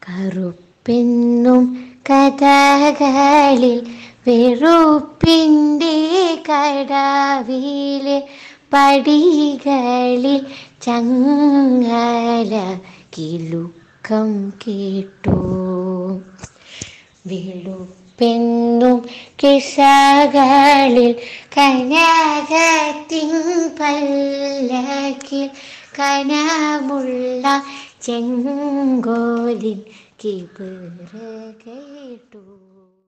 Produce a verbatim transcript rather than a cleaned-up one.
കറുപ്പെന്നും കഥകളിൽ വെറുപ്പിൻ്റെ കടവിലെ പടികളിൽ ചങ്ങല കിലുക്കം കേട്ടു. വെളുപ്പെന്നും കിസകളിൽ കനകത്തിൻ പല്ലക്കിൽ കനമുള്ള ചെങ്കോലിൻ കിബിറ് കേട്ടു.